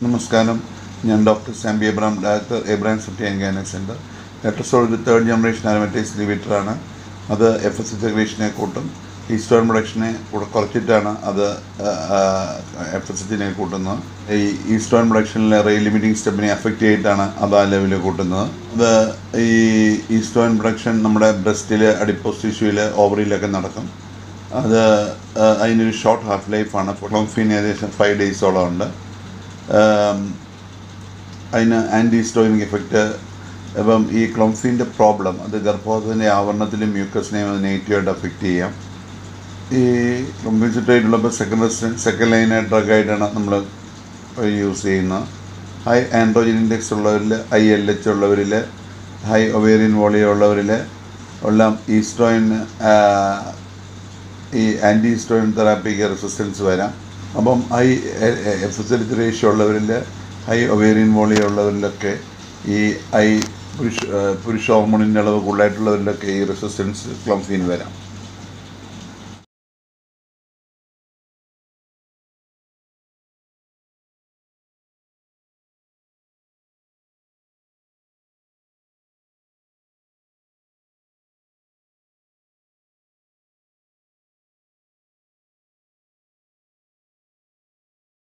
നമസ്കാരം. ഞാൻ doctor Samby Abraham, director Abraham city and gynaec centre. Letrozole ഒരു തേർഡ് ജനറേഷൻ അരോമാറ്റൈസ് ഇൻഹിബിറ്ററാണ്. അത് FSH സെക്രീഷനെ കൂട്ടും. ഈസ്ട്രോജൻ പ്രൊഡക്ഷനെ കുറച്ചിട്ടാണ് അത് FSHനെ കൂട്ടുന്നത്. ഈ ഈസ്ട്രോജൻ പ്രൊഡക്ഷനിലെ റേറ്റ് ലിമിറ്റിംഗ് സ്റ്റെപ്പിനെ അഫക്റ്റ് ചെയ്തിട്ടാണ് അത് ആ ലെവലിൽ കൂട്ടുന്നത്. അത് ഈ ഈസ്ട്രോജൻ പ്രൊഡക്ഷൻ നമ്മുടെ ബ്രസ്റ്റിൽ, അഡിപ്പോസ് ടിഷ്യൂവിൽ, ഓവറിയിലൊക്കെ നടക്കും. അത് അതിനൊരു ഷോർട്ട് ഹാഫ് ലൈഫാണ്. ക്ലോംഫീൻ ഏകദേശം 5 ഡേയ്സോളം ഉണ്ട്. അതിന് ആൻറ്റി ഹിസ്റ്റോയിനിക് എഫക്റ്റ്. അപ്പം ഈ ക്ലോംഫീൻ്റെ പ്രോബ്ലം അത് ഗർഭപാത്രത്തിൻ്റെ ആവരണത്തിലും മ്യൂക്കസിനെയും അത് നെഗറ്റീവായിട്ട് അഫക്റ്റ് ചെയ്യാം. ഈ ക്ലോംഫീൻ സിട്രേറ്റുള്ളപ്പോൾ സെക്കൻഡ് ലൈൻ ഡ്രഗായിട്ടാണ് നമ്മൾ യൂസ് ചെയ്യുന്നത്. ഹൈ ആൻഡ്രോജൻ ഇൻഡെക്സ് ഉള്ളവരിൽ, ഹൈ LH ഉള്ളവരിൽ, ഹൈ ഒവേറിയൻ വോളിയം ഉള്ളവരിൽ എല്ലാം ഈസ്ട്രോയിൻ ഈ ആൻറ്റി ഈസ്ട്രോയിൻ തെറാപ്പിക്ക് റെസിസ്റ്റൻസ് വരാം. അപ്പം ഹൈ FSH റേഷ്യോ ഉള്ളവരിൽ, ഹൈ ഒവേറിയൻ വോളിയം ഉള്ളവരിലൊക്കെ, ഈ പുരുഷ ഹോർമോണിൻ്റെ അളവ് കൂടുതലായിട്ടുള്ളവരിലൊക്കെ ഈ റെസിസ്റ്റൻസ് ക്ലോംഫീൻ വരാം.